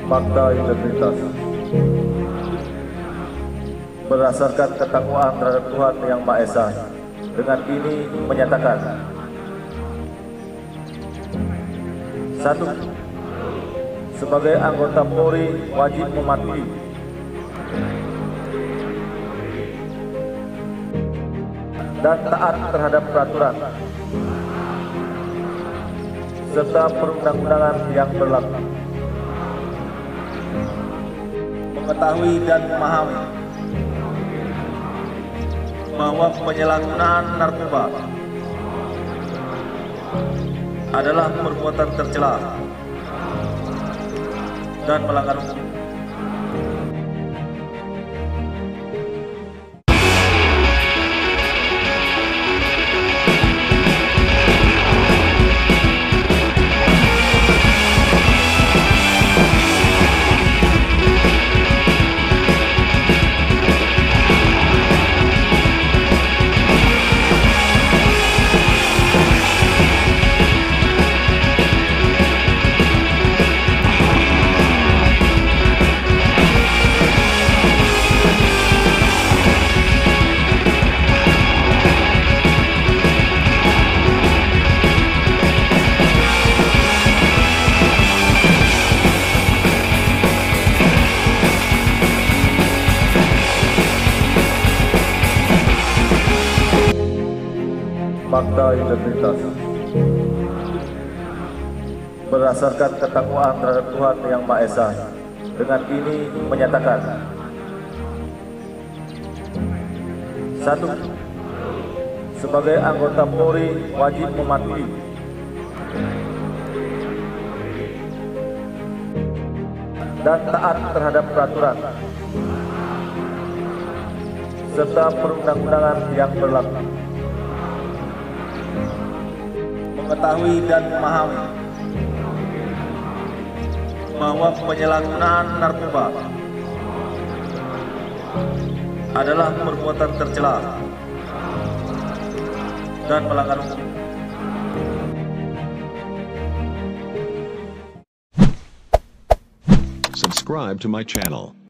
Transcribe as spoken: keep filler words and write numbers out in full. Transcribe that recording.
fakta integritas berdasarkan ketakwaan terhadap Tuhan Yang Maha Esa. Dengan ini menyatakan: satu. Sebagai anggota Polri wajib mematuhi dan taat terhadap peraturan serta perundang-undangan yang berlaku, mengetahui dan memahami bahwa penyalahgunaan narkoba adalah perbuatan tercela dan melanggar hukum. Fakta integritas berdasarkan ketakwaan terhadap Tuhan Yang Maha Esa. Dengan ini menyatakan: satu. Sebagai anggota Polri wajib mematuhi dan taat terhadap peraturan serta perundang-undangan yang berlaku, mengetahui dan memahami bahwa penyalahgunaan narkoba adalah perbuatan tercela dan melanggar hukum. Subscribe to my channel.